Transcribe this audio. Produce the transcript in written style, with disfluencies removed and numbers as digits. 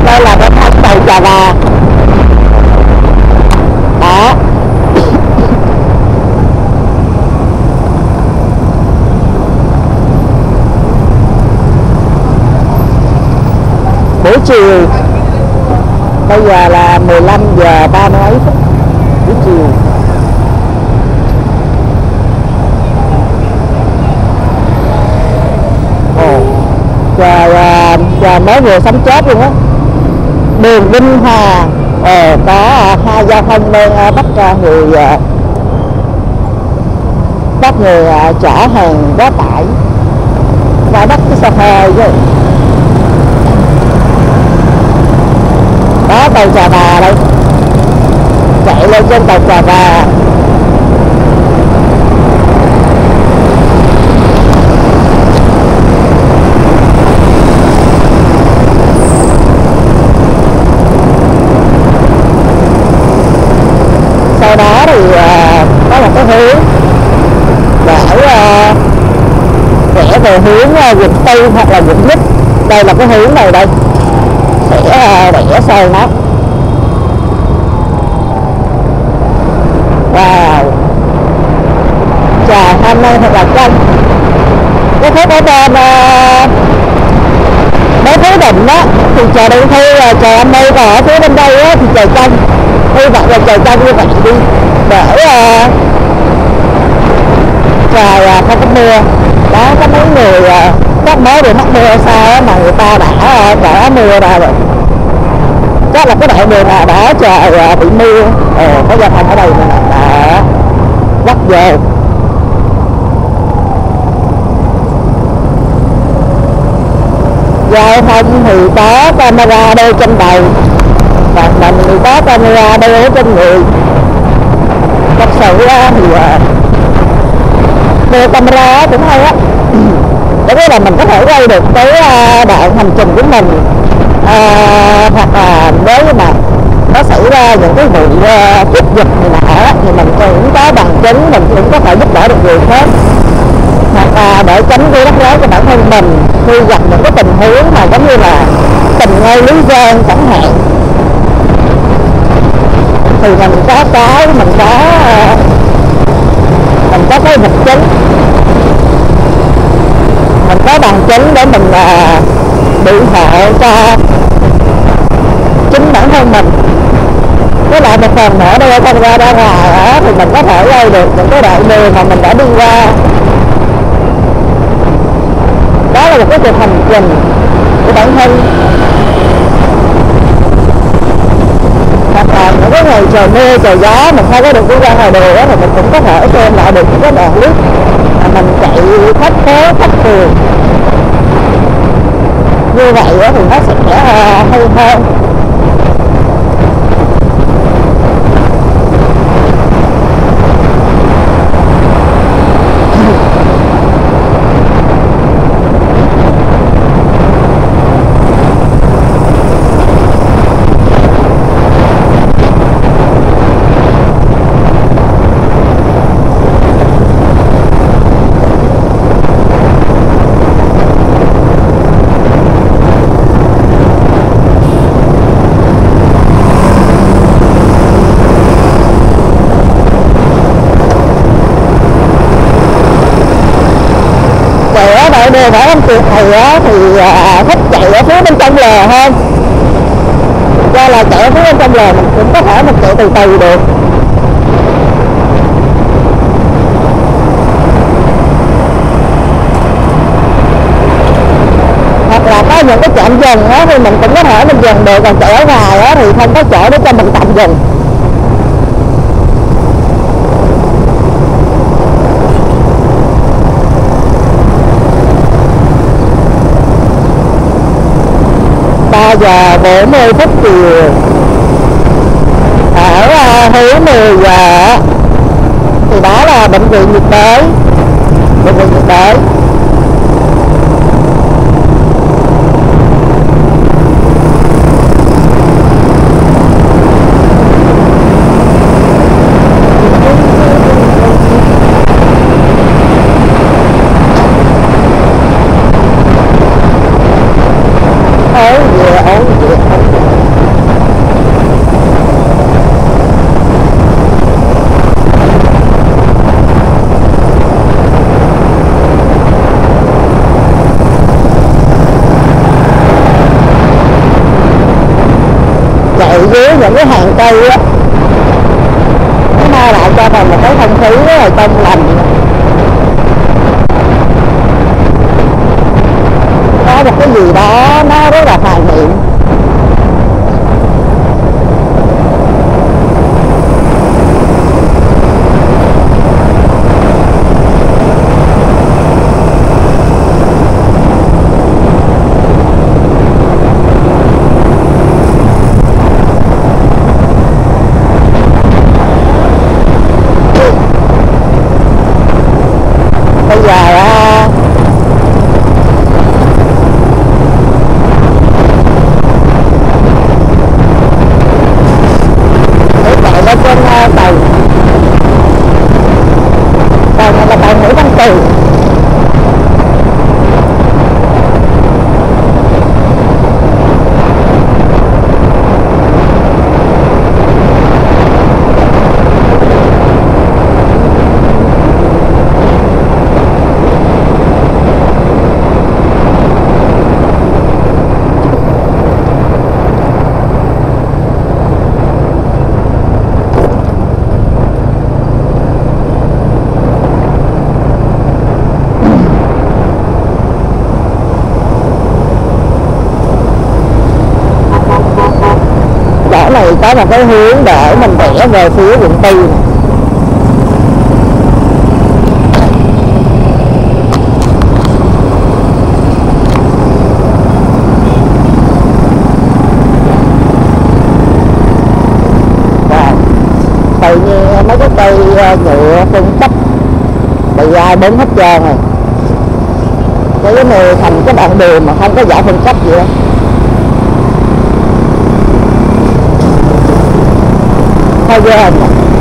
đây là cái tháp cầu Trà Và đó. Buổi chiều bây giờ là 15 giờ 30 mấy phút buổi chiều. Trời mới vừa sắm chết luôn á. Đường Vinh Hòa có hai giao thông đang bắt người chở hàng quá tải và bắt cái xe hơi chứ. Đó, cầu Trà Và đây, chạy lên trên cầu Trà Và. Sau đó thì có một cái hướng để rẽ về hướng quận 4 hoặc là quận Nhất. Đây là cái hướng này đây, sẽ rẽ sang nó. Wow, trời hôm nay thật là trong. Cái phố ở bên mấy Phú Định á thì trời đang thi trời âm mây, còn ở phía bên đây á thì trời trong. Hy vọng là trời trong như vậy đi để trời không có mưa. Đó, có mấy người chắc mới được mắc mưa sao á mà người ta đã trở mưa ra rồi. Chắc là cái đoạn đường nào đó trời bị mưa, có giao thông ở đây nè, đã quắt vô. Giao thông thì có camera đeo trên đầu, và mình thì có camera đeo ở trên người. Thật sự thì đeo camera cũng hay á, để là mình có thể quay được cái đoạn hành trình của mình. Hoặc là nếu mà nó xảy ra những cái vụ cướp giật này nọ thì mình cũng có bằng chứng, mình cũng có thể giúp đỡ được người khác, hoặc là để tránh gây rắc rối cho bản thân mình khi gặp những cái tình huống mà giống như là tình ngay Lý Giang chẳng hạn, thì mình có cái vật chứng, mình có bằng chứng để mình biện hộ cho chính bản thân mình. Với lại một phần nữa đây con ra ngoài đó, thì mình có thể quay được những cái đoạn đường mà mình đã đi qua. Đó là một cái cuộc hành trình của bản thân. Hoặc là những cái ngày trời mưa trời gió mình không có được đi ra ngoài đường đó, thì mình cũng có thể xem lại được những cái đoạn clip mà mình chạy khắp phố khắp phường. Như vậy thì nó sẽ hay hơn. Đường ở Anh Kiệt này á, thì thích chạy ở phía bên trong lề hơn. Do là chạy ở phía bên trong lề mình cũng có thể mình chạy từ từ được. Hoặc là có những cái trạm dừng á, thì mình cũng có thể mình dừng được, còn chạy ở ngoài á, thì không có chỗ để cho mình tạm dừng. Giờ 40 phút chiều ở hướng 10 giờ thì đó là bệnh viện nhiệt đới. Ôi, chạy dưới những cái hàng cây á, nó mang lại cho mình một cái không khí rất là trong lành, có một cái gì đó nó rất là hoài niệm. Bây giờ để chạy lên trên tàu này là tàu Nguyễn Văn Cừ. Chỗ này có một cái hướng để mình rẽ về phía quận 4 này. Tự nhiên mấy cái cây nhựa cung cấp bị ai đến hết trơn rồi, cái này thành cái đoạn đường mà không có giải phân cách gì đó. Thôi ghê.